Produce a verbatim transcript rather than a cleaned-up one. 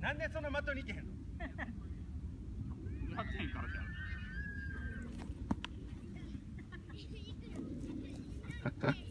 なんでその的に行けへんの？ やってへんからじゃん。